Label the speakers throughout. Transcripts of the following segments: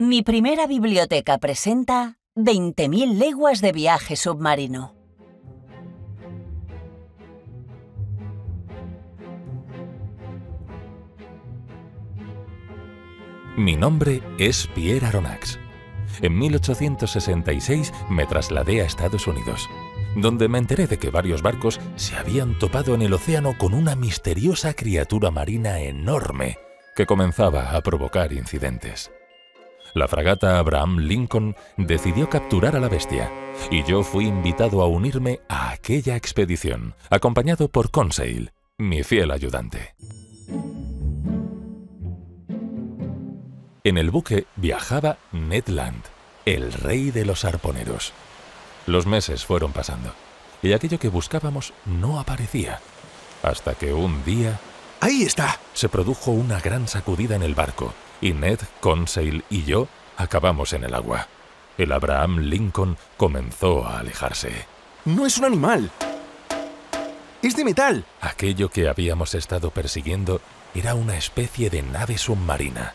Speaker 1: Mi primera biblioteca presenta 20.000 leguas de viaje submarino.
Speaker 2: Mi nombre es Pierre Aronnax. En 1866 me trasladé a Estados Unidos, donde me enteré de que varios barcos se habían topado en el océano con una misteriosa criatura marina enorme que comenzaba a provocar incidentes. La fragata Abraham Lincoln decidió capturar a la bestia, y yo fui invitado a unirme a aquella expedición, acompañado por Conseil, mi fiel ayudante. En el buque viajaba Ned Land, el rey de los arponeros. Los meses fueron pasando, y aquello que buscábamos no aparecía, hasta que un día...
Speaker 3: ¡Ahí está!
Speaker 2: Se produjo una gran sacudida en el barco, y Ned, Conseil y yo acabamos en el agua. El Abraham Lincoln comenzó a alejarse.
Speaker 3: ¡No es un animal! ¡Es de metal!
Speaker 2: Aquello que habíamos estado persiguiendo era una especie de nave submarina.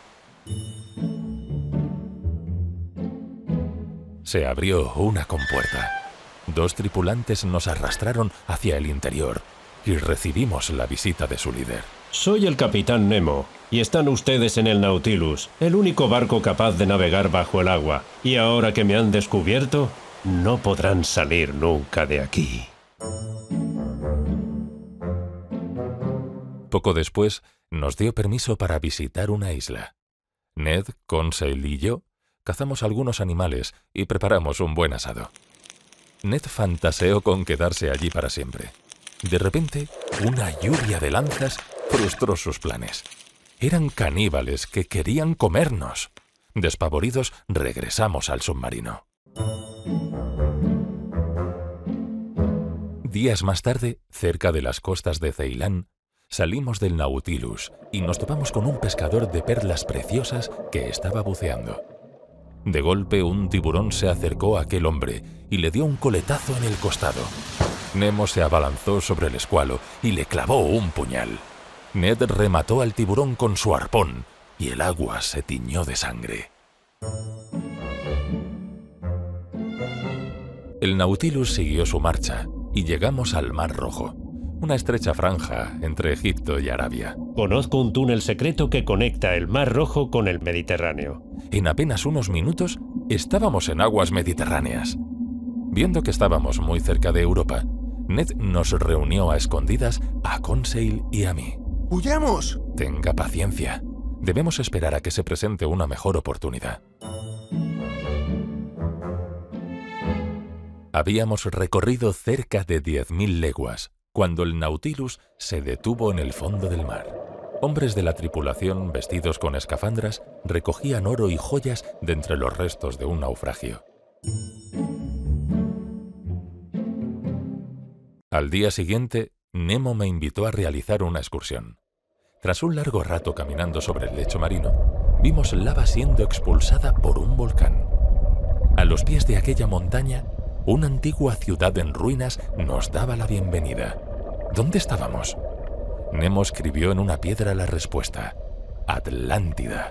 Speaker 2: Se abrió una compuerta. Dos tripulantes nos arrastraron hacia el interior y recibimos la visita de su líder.
Speaker 4: Soy el capitán Nemo, y están ustedes en el Nautilus, el único barco capaz de navegar bajo el agua. Y ahora que me han descubierto, no podrán salir nunca de aquí.
Speaker 2: Poco después, nos dio permiso para visitar una isla. Ned, Conseil y yo cazamos algunos animales y preparamos un buen asado. Ned fantaseó con quedarse allí para siempre. De repente, una lluvia de lanzas frustró sus planes. Eran caníbales que querían comernos. Despavoridos, regresamos al submarino. Días más tarde, cerca de las costas de Ceilán, salimos del Nautilus y nos topamos con un pescador de perlas preciosas que estaba buceando. De golpe, un tiburón se acercó a aquel hombre y le dio un coletazo en el costado. Nemo se abalanzó sobre el escualo y le clavó un puñal. Ned remató al tiburón con su arpón y el agua se tiñó de sangre. El Nautilus siguió su marcha y llegamos al Mar Rojo, una estrecha franja entre Egipto y Arabia.
Speaker 4: Conozco un túnel secreto que conecta el Mar Rojo con el Mediterráneo.
Speaker 2: En apenas unos minutos estábamos en aguas mediterráneas. Viendo que estábamos muy cerca de Europa, Ned nos reunió a escondidas a Conseil y a mí.
Speaker 3: ¡Huyamos!
Speaker 2: Tenga paciencia. Debemos esperar a que se presente una mejor oportunidad. Habíamos recorrido cerca de 10.000 leguas cuando el Nautilus se detuvo en el fondo del mar. Hombres de la tripulación, vestidos con escafandras, recogían oro y joyas de entre los restos de un naufragio. Al día siguiente, Nemo me invitó a realizar una excursión. Tras un largo rato caminando sobre el lecho marino, vimos lava siendo expulsada por un volcán. A los pies de aquella montaña, una antigua ciudad en ruinas nos daba la bienvenida. ¿Dónde estábamos? Nemo escribió en una piedra la respuesta: Atlántida.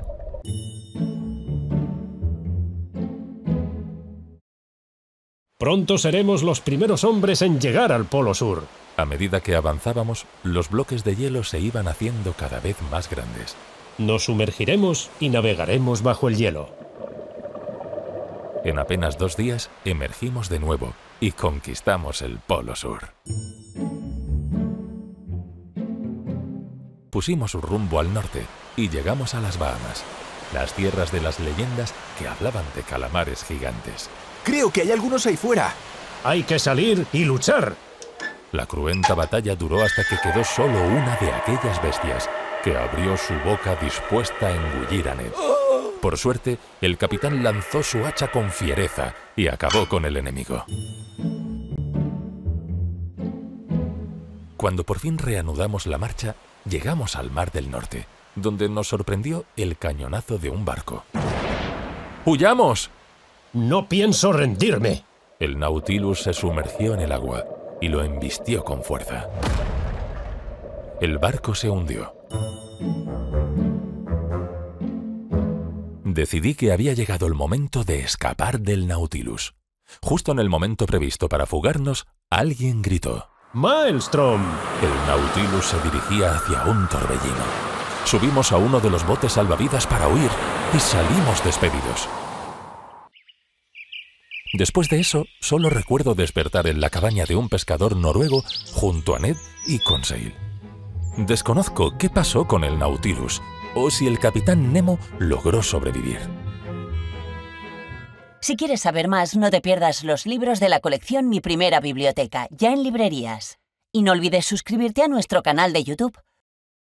Speaker 4: Pronto seremos los primeros hombres en llegar al Polo Sur.
Speaker 2: A medida que avanzábamos, los bloques de hielo se iban haciendo cada vez más grandes.
Speaker 4: Nos sumergiremos y navegaremos bajo el hielo.
Speaker 2: En apenas 2 días, emergimos de nuevo y conquistamos el Polo Sur. Pusimos rumbo al norte y llegamos a las Bahamas, las tierras de las leyendas que hablaban de calamares gigantes.
Speaker 3: ¡Creo que hay algunos ahí fuera!
Speaker 4: ¡Hay que salir y luchar!
Speaker 2: La cruenta batalla duró hasta que quedó solo una de aquellas bestias, que abrió su boca dispuesta a engullir a Ned. Por suerte, el capitán lanzó su hacha con fiereza y acabó con el enemigo. Cuando por fin reanudamos la marcha, llegamos al Mar del Norte, donde nos sorprendió el cañonazo de un barco. ¡Huyamos!
Speaker 4: ¡No pienso rendirme!
Speaker 2: El Nautilus se sumergió en el agua y lo embistió con fuerza. El barco se hundió. decidí que había llegado el momento de escapar del Nautilus. Justo en el momento previsto para fugarnos, alguien gritó:
Speaker 4: ¡Maelstrom!
Speaker 2: El Nautilus se dirigía hacia un torbellino. Subimos a uno de los botes salvavidas para huir y salimos despedidos. Después de eso, solo recuerdo despertar en la cabaña de un pescador noruego junto a Ned y Conseil. Desconozco qué pasó con el Nautilus o si el capitán Nemo logró sobrevivir.
Speaker 1: Si quieres saber más, no te pierdas los libros de la colección Mi Primera Biblioteca, ya en librerías. Y no olvides suscribirte a nuestro canal de YouTube.